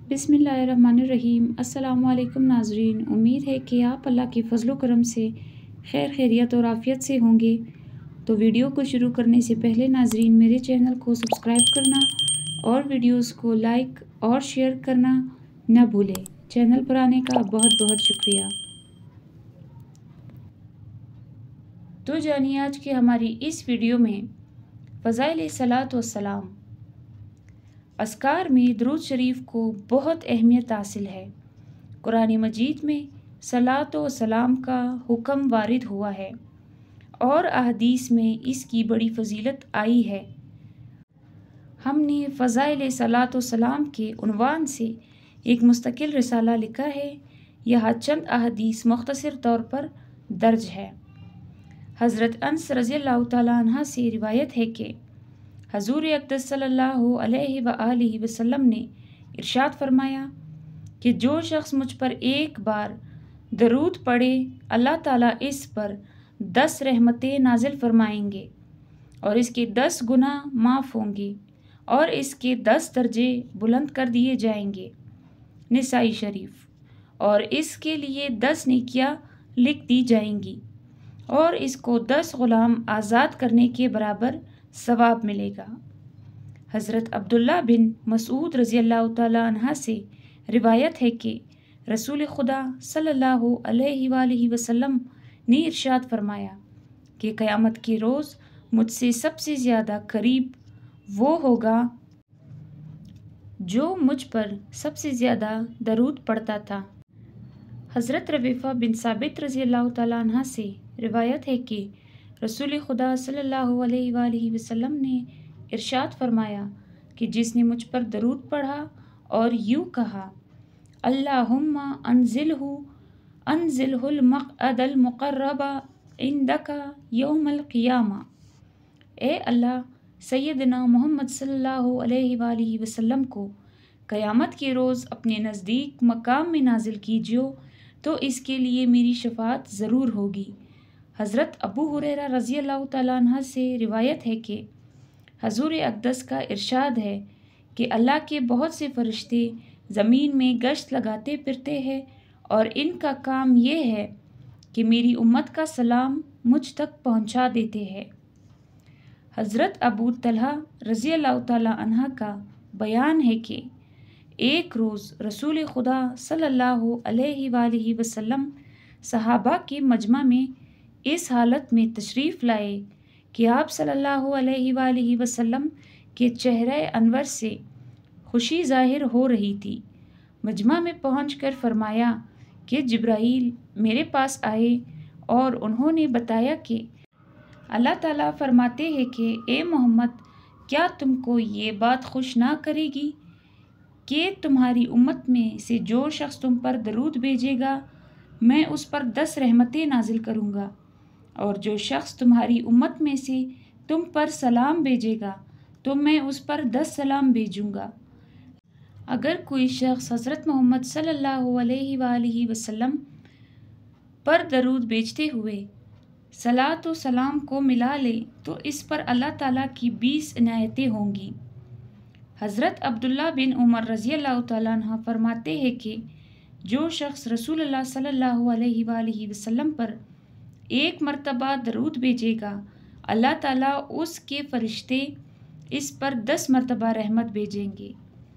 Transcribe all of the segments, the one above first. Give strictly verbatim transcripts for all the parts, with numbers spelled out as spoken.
بسم اللہ الرحمن الرحیم۔ السلام علیکم ناظرین، امید ہے کہ آپ اللہ کے فضل و کرم سے خیر خیریت اور عافیت سے ہوں گے۔ تو ویڈیو کو شروع کرنے سے پہلے ناظرین میرے چینل کو سبسکرائب کرنا اور ویڈیوز کو لائک اور شیئر کرنا نہ بھولیں۔ چینل پر آنے کا بہت بہت شکریہ۔ تو جانیے آج کی ہماری اس ویڈیو میں فضائل صلاۃ و سلام۔ اذکار میں درود شریف کو بہت اہمیت حاصل ہے۔ قرآن مجید میں صلاۃ و سلام کا حکم وارد ہوا ہے اور احادیث میں اس کی بڑی فضیلت آئی ہے۔ ہم نے فضائل صلاۃ و سلام کے عنوان سے ایک مستقل رسالہ لکھا ہے۔ یہاں چند احادیث مختصر طور پر درج ہے۔ حضرت انس رضی اللہ تعالیٰ عنہ سے روایت ہے کہ حضور اقدس صلی اللہ علیہ وآلہ وسلم نے ارشاد فرمایا کہ جو شخص مجھ پر ایک بار درود پڑھے اللہ تعالیٰ اس پر دس رحمتیں نازل فرمائیں گے اور اس کے دس گناہ معاف ہوں گے اور اس کے دس درجے بلند کر دیے جائیں گے۔ نسائی شریف۔ اور اس کے لیے دس نیکیاں لکھ دی جائیں گی اور اس کو دس غلام آزاد کرنے کے برابر ثواب ملے گا۔ حضرت عبداللہ بن مسعود رضی اللہ تعالیٰ عنہ سے روایت ہے کہ رسول خدا صلی اللہ علیہ وآلہ وسلم نے ارشاد فرمایا کہ قیامت کے روز مجھ سے سب سے زیادہ قریب وہ ہوگا جو مجھ پر سب سے زیادہ درود پڑھتا تھا۔ حضرت ربیفہ بن ثابت رضی اللہ تعالیٰ عنہ سے روایت ہے کہ رسول خدا صلی اللہ علیہ وآلہ وسلم نے ارشاد فرمایا کہ جس نے مجھ پر درود پڑھا اور یوں کہا اللہم انزلہ انزلہ المقعد المقرب عندک یوم القیامہ، اے اللہ سیدنا محمد صلی اللہ علیہ وآلہ وسلم کو قیامت کے روز اپنے نزدیک مقام میں نازل کیجیو تو اس کے لیے میری شفاعت ضرور ہوگی۔ حضرت ابو ہریرہ رضی اللہ تعالیٰ عنہ سے روایت ہے کہ حضور اقدس کا ارشاد ہے کہ اللہ کے بہت سے فرشتے زمین میں گشت لگاتے پھرتے ہیں اور ان کا کام یہ ہے کہ میری امت کا سلام مجھ تک پہنچا دیتے ہیں۔ حضرت ابو طلحہ رضی اللہ تعالیٰ عنہ کا بیان ہے کہ ایک روز رسول خدا صلی اللہ علیہ وآلہ وسلم صحابہ کے مجمع میں اس حالت میں تشریف لائے کہ آپ صلی اللہ علیہ وآلہ وسلم کے چہرہ انور سے خوشی ظاہر ہو رہی تھی۔ مجمع میں پہنچ کر فرمایا کہ جبرائیل میرے پاس آئے اور انہوں نے بتایا کہ اللہ تعالیٰ فرماتے ہیں کہ اے محمد کیا تم کو یہ بات خوش نہ کرے گی کہ تمہاری امت میں سے جو شخص تم پر درود بھیجے گا میں اس پر دس رحمتیں نازل کروں گا اور جو شخص تمہاری امت میں سے تم پر سلام بھیجے گا تو میں اس پر دس سلام بھیجوں گا۔ اگر کوئی شخص حضرت محمد صلی اللہ علیہ وآلہ وسلم پر درود بھیجتے ہوئے صلاۃ و سلام کو ملا لے تو اس پر اللہ تعالیٰ کی بیس عنایتیں ہوں گی۔ حضرت عبداللہ بن عمر رضی اللہ تعالیٰ عنہ فرماتے ہیں کہ جو شخص رسول اللہ صلی اللہ علیہ وآلہ وسلم پر ایک مرتبہ درود بھیجے گا اللہ تعالیٰ اس کے فرشتے اس پر دس مرتبہ رحمت بھیجیں گے۔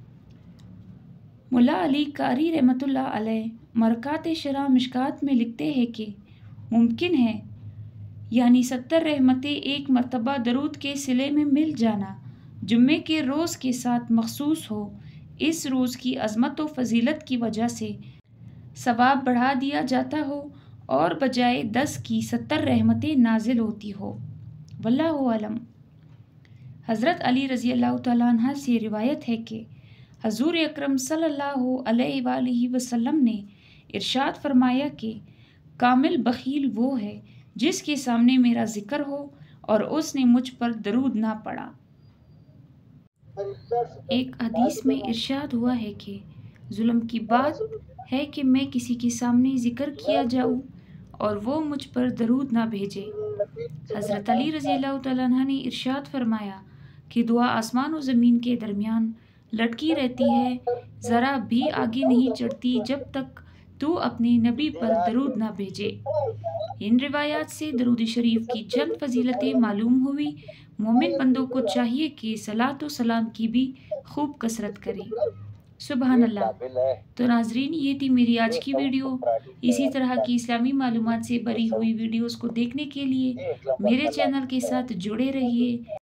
ملا علی قاری رحمۃ اللہ علیہ مرکات شرح مشکات میں لکھتے ہیں کہ ممکن ہے یعنی ستر رحمتیں ایک مرتبہ درود کے صلے میں مل جانا جمعے کے روز کے ساتھ مخصوص ہو، اس روز کی عظمت و فضیلت کی وجہ سے ثواب بڑھا دیا جاتا ہو اور بجائے دس کی ستر رحمتیں نازل ہوتی ہو۔ واللہ اعلم۔ حضرت علی رضی اللہ تعالیٰ عنہ سے روایت ہے کہ حضور اکرم صلی اللہ علیہ وآلہ وسلم نے ارشاد فرمایا کہ کامل بخیل وہ ہے جس کے سامنے میرا ذکر ہو اور اس نے مجھ پر درود نہ پڑھا۔ ایک حدیث میں ارشاد ہوا ہے کہ ظلم کی بات ہے کہ میں کسی کے سامنے ذکر کیا جاؤں اور وہ مجھ پر درود نہ بھیجے۔ حضرت علی رضی اللہ تعالیٰ عنہ نے ارشاد فرمایا کہ دعا آسمان و زمین کے درمیان لٹکی رہتی ہے ذرا بھی آگے نہیں چڑھتی جب تک تو اپنے نبی پر درود نہ بھیجے۔ ان روایات سے درود شریف کی چند فضیلتیں معلوم ہوئی۔ مومن بندوں کو چاہیے کہ صلاۃ و سلام کی بھی خوب کثرت کریں۔ سبحان اللہ۔ تو ناظرین، یہ تھی میری آج کی ویڈیو۔ اسی طرح کی اسلامی معلومات سے بھری ہوئی ویڈیوز کو دیکھنے کے لیے میرے چینل کے ساتھ جڑے رہیے۔